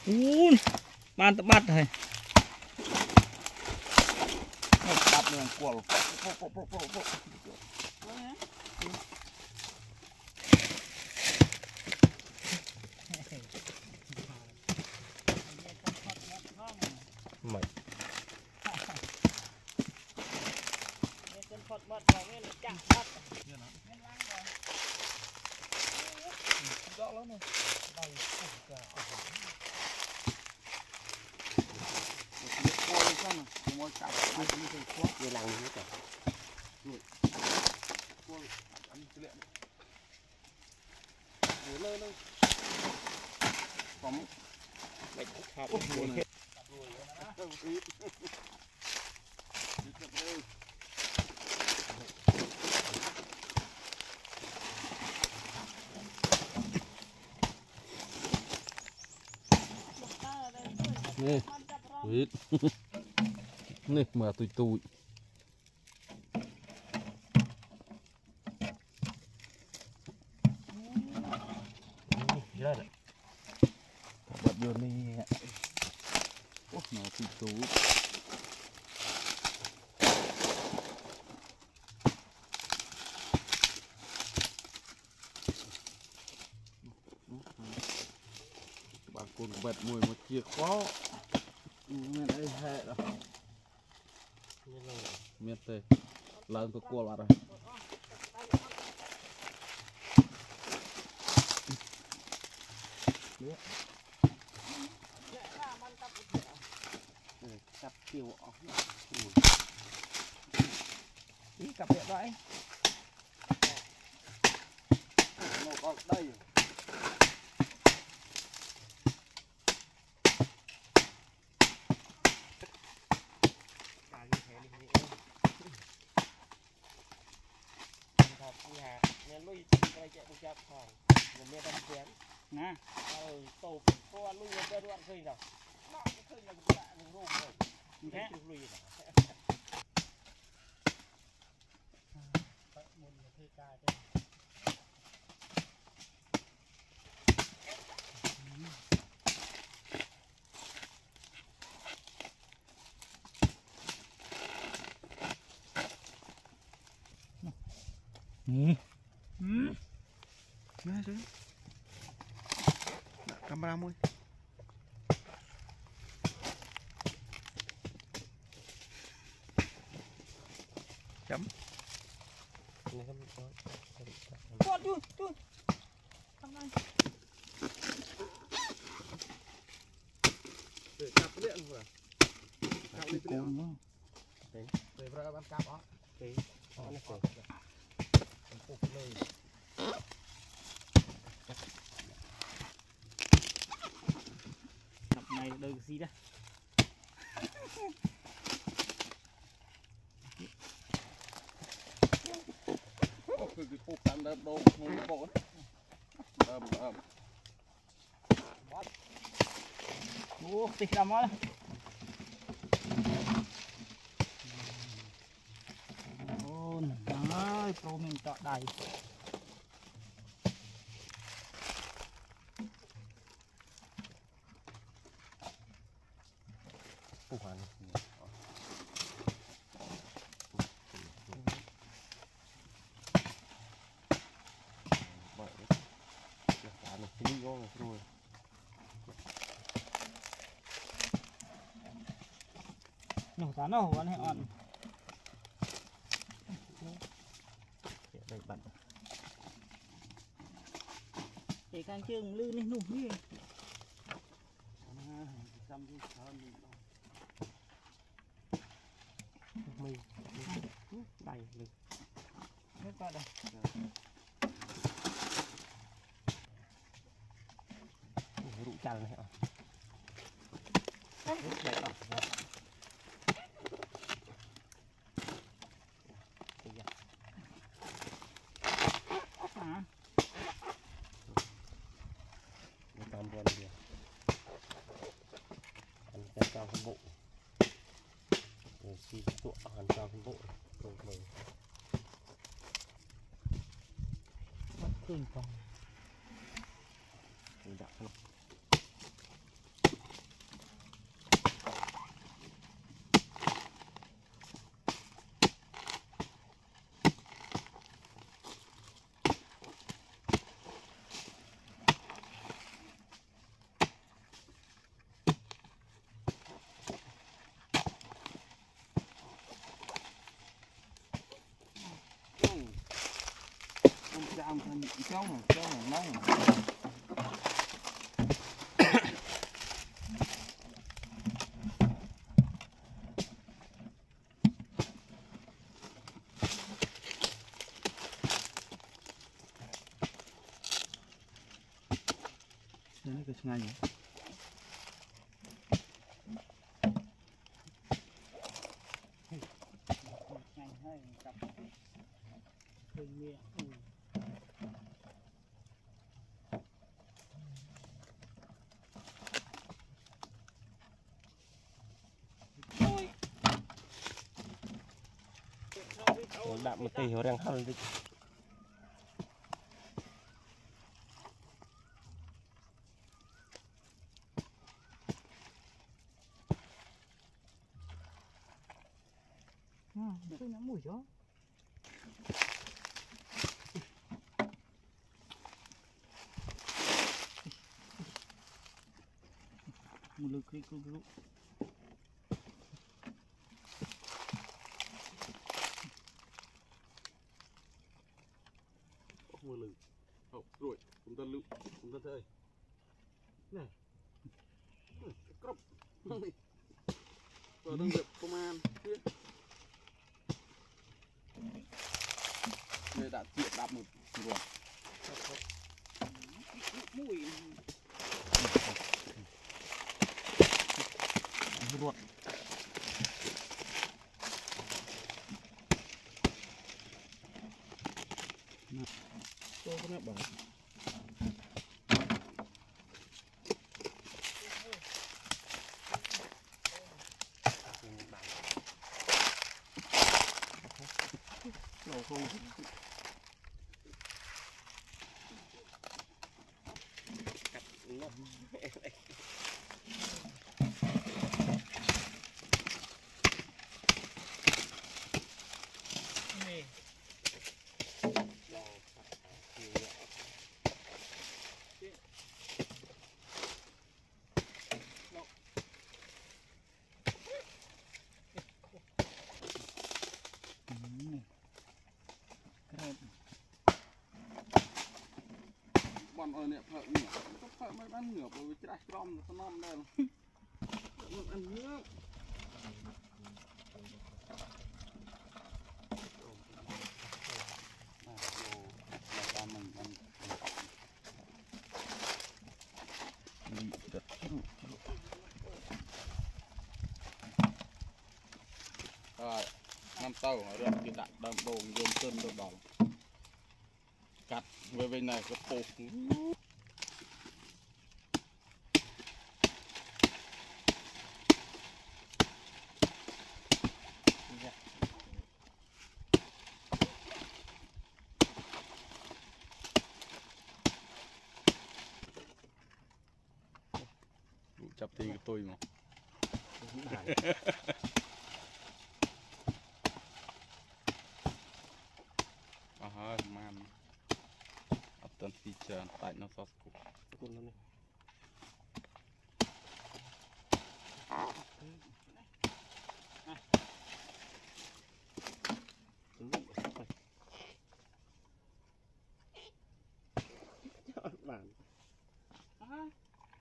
ban tập bắt rồi bắt đường quẩu mày về làng hết rồi. Lên phóng mày khát nè biết nè mà tụi ra đấy bật vô đi. Ủa nó tụi bà con bật mùi một chia khó mình đây hệ rồi miệt tê lần tôi cua lại rồi cặp tiêu đi cặp điện vậy nó có đây nên lui cái chạy bùng chạp phòng người ta chém nè tổ cô ăn lui người ta khơi nào nó khơi là một bạn rôm rồi thế lui rồi nè chứ camera mui chấm con chui thằng này để cặp điện rồi cặp điện nữa để vào ban cặp đó cái nó phải phục lên cặp này đời gì đó cái phục tạm đâm đồ không bộ tích lắm á ôn ơi pro mình tọt đầy phục hoàn rồi nổ tán nổ anh hẹn on đây bạn để càng chương lư lên nụ đi mày đầy lực hết qua đây rũ chăn này tam buồn đi ăn cái cao không bộ xì tụa ăn cao không bộ rồi mày thương còn đặt không làm thành cháu nóng Ini ke sengaja. Đạm một tí đang hăng đi. Tôi nắm mùi chó. Mulu krik dulu. mưa lử rồi chúng ta lự chúng ta thấy này cọp ở đây được công an đây đã tiện đạp một rồi Mùi. Ruột. tôi có nắp bảo đâu không bọn ở nè phở nhỉ có phở mới bán ngửa với trái crom nó non đây nó ăn nước rồi năm tàu ở đây cái đặt đầm đồ dồn chân đồ đỏ cắt về bên này có phục chập thì cái tôi mà man atau feature tak nak sosku Bạn